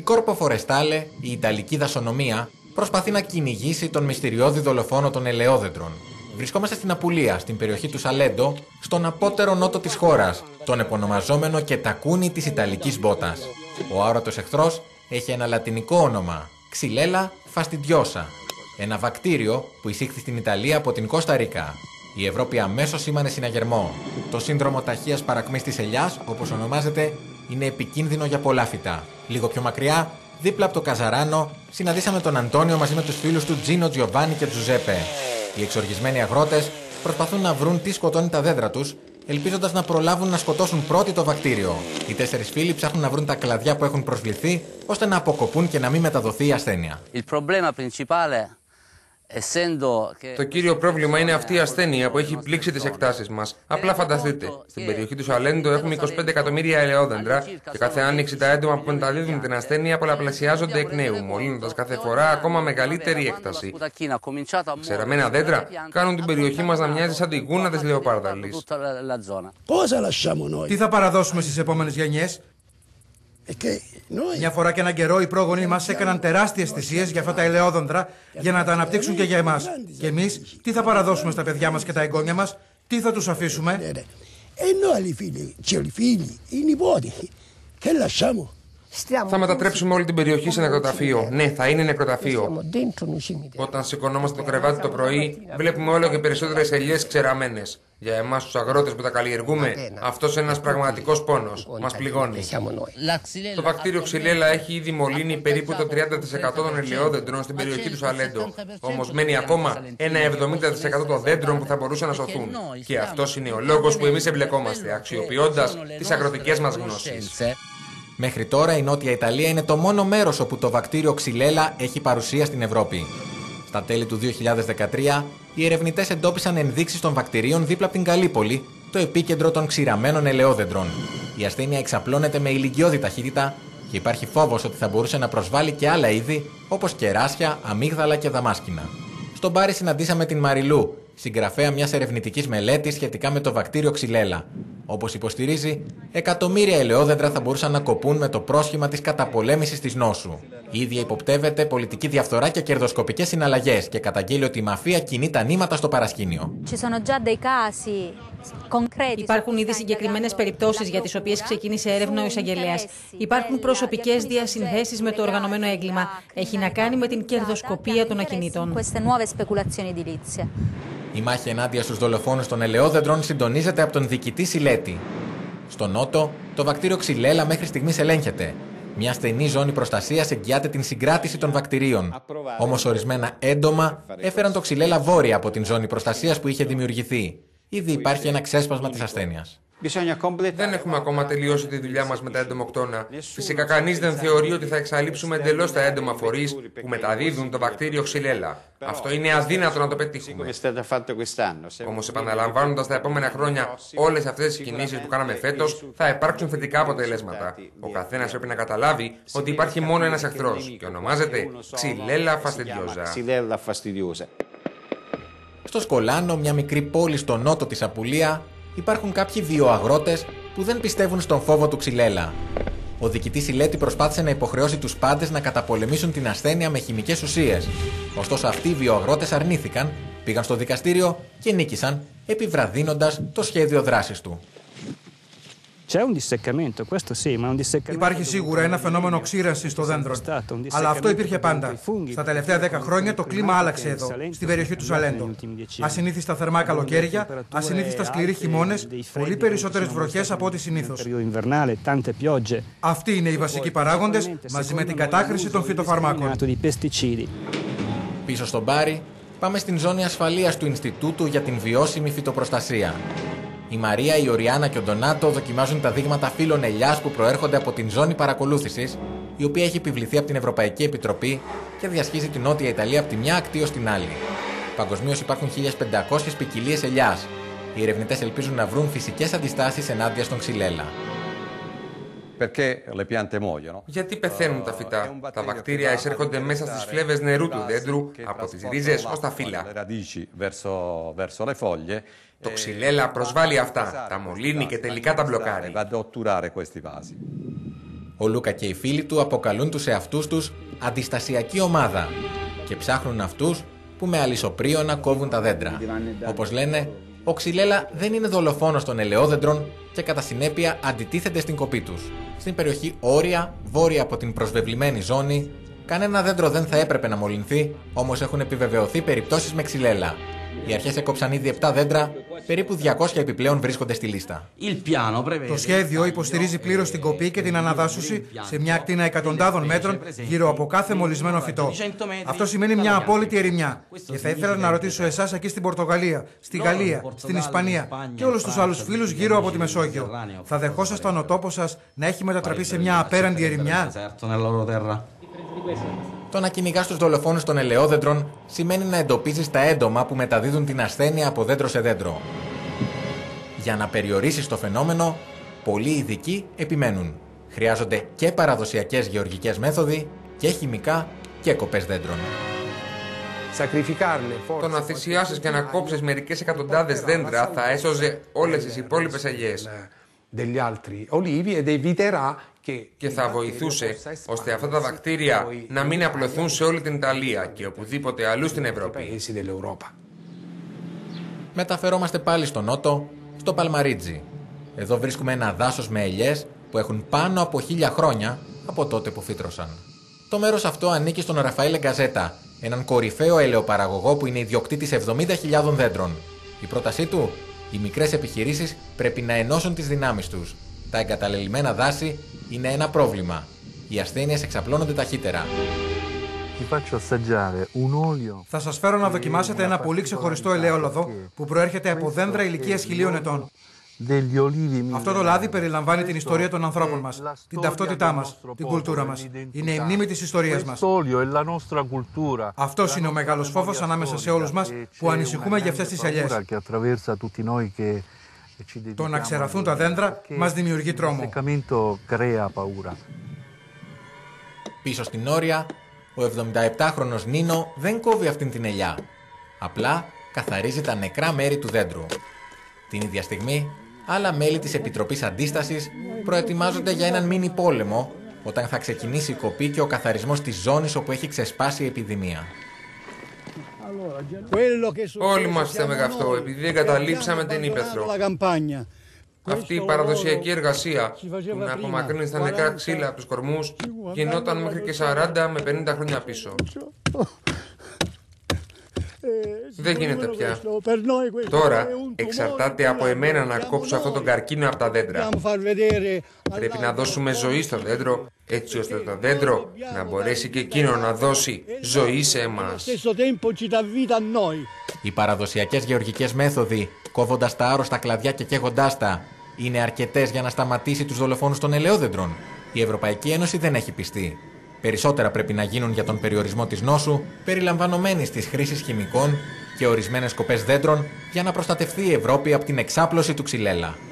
Η Corpo Forestale, η Ιταλική δασονομία, προσπαθεί να κυνηγήσει τον μυστηριώδη δολοφόνο των ελαιόδεντρων. Βρισκόμαστε στην Απουλία, στην περιοχή του Σαλέντο, στον απότερο νότο της χώρας, τον επωνομαζόμενο και τακούνι της Ιταλικής μπότας. Ο άορατος εχθρός έχει ένα λατινικό όνομα, Xylella fastidiosa, ένα βακτήριο που εισήχθη στην Ιταλία από την Κώστα Ρίκα. Η Ευρώπη αμέσως σήμανε συναγερμό. Το σύνδρομο ταχείας παρακμής της ελιάς, όπως ονομάζεται, είναι επικίνδυνο για πολλά φυτά. Λίγο πιο μακριά, δίπλα από το Καζαράνο, συναντήσαμε τον Αντώνιο μαζί με τους φίλους του Τζίνο, Τζιοβάνι και Τζουζέπε. Οι εξοργισμένοι αγρότες προσπαθούν να βρουν τι σκοτώνει τα δέντρα τους, ελπίζοντας να προλάβουν να σκοτώσουν πρώτοι το βακτήριο. Οι 4 φίλοι ψάχνουν να βρουν τα κλαδιά που έχουν προσβληθεί, ώστε να αποκοπούν και να μην μεταδοθεί η ασθένεια. Το κύριο πρόβλημα είναι αυτή η ασθένεια που έχει πλήξει τις εκτάσεις μας. Απλά φανταστείτε, στην περιοχή του Σαλέντο έχουμε 25 εκατομμύρια ελαιόδεντρα και κάθε άνοιξη τα έντομα που μεταδίδουν την ασθένεια πολλαπλασιάζονται εκ νέου, μολύνοντας κάθε φορά ακόμα μεγαλύτερη έκταση. Ξεραμένα δέντρα κάνουν την περιοχή μας να μοιάζει σαν την κούνα της λεοπάρδαλης. Τι θα παραδώσουμε στις επόμενες γενιές? Μια φορά και έναν καιρό οι πρόγονοι μας έκαναν τεράστιες θυσίες για αυτά τα ελαιόδεντρα για να τα αναπτύξουν και για εμάς. Και εμείς τι θα παραδώσουμε στα παιδιά μας και τα εγγόνια μας? Τι θα τους αφήσουμε? Θα μετατρέψουμε όλη την περιοχή σε νεκροταφείο. Ναι, θα είναι νεκροταφείο. Όταν σηκωνόμαστε το κρεβάτι το πρωί, βλέπουμε όλο και περισσότερες ελιές ξεραμένες. Για εμάς τους αγρότες που τα καλλιεργούμε, αυτός είναι ένας πραγματικός πόνος. Μας πληγώνει. Το βακτήριο Xylella έχει ήδη μολύνει περίπου το 30% των ελαιόδεντρων στην περιοχή του Σαλέντο. Όμως μένει ακόμα ένα 70% των δέντρων που θα μπορούσαν να σωθούν. Και αυτός είναι ο λόγος που εμείς εμπλεκόμαστε, αξιοποιώντας τις αγροτικές μας γνώσεις. Μέχρι τώρα η Νότια Ιταλία είναι το μόνο μέρος όπου το βακτήριο Xylella έχει παρουσία στην Ευρώπη. Στα τέλη του 2013, οι ερευνητές εντόπισαν ενδείξεις των βακτηρίων δίπλα από την Καλύπολη, το επίκεντρο των ξηραμένων ελαιόδεντρων. Η ασθένεια εξαπλώνεται με ηλικιώδη ταχύτητα και υπάρχει φόβος ότι θα μπορούσε να προσβάλλει και άλλα είδη όπως κεράσια, αμύγδαλα και δαμάσκηνα. Στον Πάρη συναντήσαμε την Μαριλού, συγγραφέα μιας ερευνητικής μελέτης σχετικά με το βακτήριο Xylella. Όπως υποστηρίζει, εκατομμύρια ελαιόδεντρα θα μπορούσαν να κοπούν με το πρόσχημα της καταπολέμησης της νόσου. Η ίδια υποπτεύεται πολιτική διαφθορά και κερδοσκοπικές συναλλαγές και καταγγέλει ότι η μαφία κινεί τα νήματα στο παρασκήνιο. Υπάρχουν ήδη συγκεκριμένες περιπτώσεις για τις οποίες ξεκίνησε έρευνα ο εισαγγελέας. Υπάρχουν προσωπικές διασυνδέσεις με το οργανωμένο έγκλημα. Έχει να κάνει με την κερδοσκοπία των ακινήτων. Η μάχη ενάντια στους δολοφόνους των ελαιόδεντρων συντονίζεται από τον διοικητή Σιλέτη. Στο νότο, το βακτήριο Xylella μέχρι στιγμής ελέγχεται. Μια στενή ζώνη προστασίας εγγυάται την συγκράτηση των βακτηρίων. Όμως ορισμένα έντομα έφεραν το Xylella βόρεια από την ζώνη προστασίας που είχε δημιουργηθεί. Ήδη υπάρχει ένα ξέσπασμα της ασθένειας. Δεν έχουμε ακόμα τελειώσει τη δουλειά μας με τα εντομοκτώνα. Φυσικά κανείς δεν θεωρεί ότι θα εξαλείψουμε εντελώς τα έντομα φορείς που μεταδίδουν το βακτήριο Xylella. Αυτό είναι αδύνατο να το πετύχουμε. Όμως επαναλαμβάνοντας τα επόμενα χρόνια όλες αυτές τις κινήσεις που κάναμε φέτος, θα υπάρξουν θετικά αποτελέσματα. Ο καθένας πρέπει να καταλάβει ότι υπάρχει μόνο ένας εχθρός και ονομάζεται Xylella fastidiosa. Στο Σκολάνο, μια μικρή πόλη στο νότο της Απουλία, υπάρχουν κάποιοι βιοαγρότες που δεν πιστεύουν στον φόβο του Xylella. Ο διοικητής Σιλέτη προσπάθησε να υποχρεώσει τους πάντες να καταπολεμήσουν την ασθένεια με χημικές ουσίες. Ωστόσο, αυτοί οι βιοαγρότες αρνήθηκαν, πήγαν στο δικαστήριο και νίκησαν, επιβραδύνοντας το σχέδιο δράσης του. Υπάρχει σίγουρα ένα φαινόμενο ξύρανσης στο δέντρο. Αλλά αυτό υπήρχε πάντα. Στα τελευταία 10 χρόνια το κλίμα άλλαξε εδώ, στην περιοχή του Σαλέντο. Ασυνήθιστα θερμά καλοκαίρια, ασυνήθιστα σκληροί χειμώνες, πολύ περισσότερες βροχές από ό,τι συνήθως. Αυτοί είναι οι βασικοί παράγοντες, μαζί με την κατάχρηση των φυτοφαρμάκων. Πίσω στον Πάρη, πάμε στην ζώνη ασφαλείας του Ινστιτούτου για την βιώσιμη φυτοπροστασία. Η Μαρία, η Οριάννα και ο Ντονάτο δοκιμάζουν τα δείγματα φύλων ελιάς που προέρχονται από την ζώνη παρακολούθησης, η οποία έχει επιβληθεί από την Ευρωπαϊκή Επιτροπή και διασχίζει την Νότια Ιταλία από τη μια ακτή ως την άλλη. Παγκοσμίως υπάρχουν 1.500 ποικιλίες ελιάς. Οι ερευνητές ελπίζουν να βρουν φυσικές αντιστάσεις ενάντια στον Xylella. Γιατί πεθαίνουν τα φυτά? Τα βακτήρια εισέρχονται μέσα στις φλέβες νερού του δέντρου, από τις ρίζες ως τα φύλλα. Το Xylella προσβάλλει αυτά, τα μολύνει και τελικά τα μπλοκάρει. Ο Λούκα και οι φίλοι του αποκαλούν τους εαυτούς τους αντιστασιακή ομάδα και ψάχνουν αυτούς που με αλυσοπρίωνα κόβουν τα δέντρα. Όπως λένε, ο Ξυλέλα δεν είναι δολοφόνος των ελαιόδεντρων και κατά συνέπεια αντιτίθεται στην κοπή τους. Στην περιοχή όρια, βόρεια από την προσβεβλημένη ζώνη, κανένα δέντρο δεν θα έπρεπε να μολυνθεί, όμως έχουν επιβεβαιωθεί περιπτώσεις με ξυλέλα. Οι αρχές έκοψαν ήδη 7 δέντρα, περίπου 200 επιπλέον βρίσκονται στη λίστα. Το σχέδιο υποστηρίζει πλήρως την κοπή και την αναδάσωση σε μια ακτίνα εκατοντάδων μέτρων γύρω από κάθε μολυσμένο φυτό. Αυτό σημαίνει μια απόλυτη ερημιά. Και θα ήθελα να ρωτήσω εσάς εκεί στην Πορτογαλία, στη Γαλλία, στην Ισπανία και όλους τους άλλους φίλους γύρω από τη Μεσόγειο. Θα δεχόσασταν ο τόπος σας να έχει μετατραπεί σε μια απέραντη ερημιά? Το να κυνηγάς τους δολοφόνους των ελαιόδεντρων σημαίνει να εντοπίζεις τα έντομα που μεταδίδουν την ασθένεια από δέντρο σε δέντρο. Για να περιορίσεις το φαινόμενο, πολλοί ειδικοί επιμένουν. Χρειάζονται και παραδοσιακές γεωργικές μέθοδοι και χημικά και κοπές δέντρων. Το να θυσιάσεις και να κόψεις μερικές εκατοντάδες δέντρα θα έσωζε όλες τις υπόλοιπες ελιές. Και θα βοηθούσε ώστε αυτά τα βακτήρια να μην απλωθούν σε όλη την Ιταλία και οπουδήποτε αλλού στην Ευρώπη. Μεταφερόμαστε πάλι στο νότο, στο Παλμαρίτζι. Εδώ βρίσκουμε ένα δάσος με ελιές που έχουν πάνω από 1000 χρόνια από τότε που φύτρωσαν. Το μέρος αυτό ανήκει στον Ραφαήλε Γκαζέτα, έναν κορυφαίο ελαιοπαραγωγό που είναι ιδιοκτήτης 70.000 δέντρων. Η πρότασή του: οι μικρές επιχειρήσεις πρέπει να ενώσουν τις δυνάμεις τους. Τα εγκαταλελειμμένα δάση είναι ένα πρόβλημα. Οι ασθένειες εξαπλώνονται ταχύτερα. Θα σας φέρω να δοκιμάσετε ένα πολύ ξεχωριστό ελαιόλαδο που προέρχεται από δέντρα ηλικίας 1000 ετών. Αυτό το λάδι περιλαμβάνει την ιστορία των ανθρώπων μας, την ταυτότητά μας, την κουλτούρα μας. Είναι η μνήμη της ιστορίας μας. Αυτός είναι ο μεγάλος φόβος ανάμεσα σε όλους μας που ανησυχούμε για αυτές τις ελιές. Το να ξεραθούν τα δέντρα μας δημιουργεί τρόμο. Πίσω στην όρια, ο 77χρονος Νίνο δεν κόβει αυτήν την ελιά. Απλά καθαρίζει τα νεκρά μέρη του δέντρου. Την ίδια στιγμή, άλλα μέλη της Επιτροπής Αντίστασης προετοιμάζονται για έναν μίνι πόλεμο όταν θα ξεκινήσει η κοπή και ο καθαρισμός της ζώνης όπου έχει ξεσπάσει η επιδημία. Όλοι μας φταίμε γι' αυτό, επειδή εγκαταλείψαμε την ύπαιθρο. Αυτή η παραδοσιακή εργασία που να απομακρύνει τα νεκρά ξύλα από τους κορμούς γινόταν μέχρι και 40 με 50 χρόνια πίσω. Δεν γίνεται πια. Τώρα εξαρτάται από εμένα να κόψω αυτό τον καρκίνο από τα δέντρα. Πρέπει να δώσουμε ζωή στο δέντρο, έτσι ώστε το δέντρο να μπορέσει και εκείνο να δώσει ζωή σε εμάς. Οι παραδοσιακές γεωργικές μέθοδοι, κόβοντας τα άρρωστα κλαδιά και καίγοντάς τα, είναι αρκετές για να σταματήσει τους δολοφόνους των ελαιόδεντρων? Η Ευρωπαϊκή Ένωση δεν έχει πιστεί. Περισσότερα πρέπει να γίνουν για τον περιορισμό της νόσου, περιλαμβανομένης της χρήσης χημικών και ορισμένες κοπές δέντρων, για να προστατευτεί η Ευρώπη από την εξάπλωση του ξυλέλα.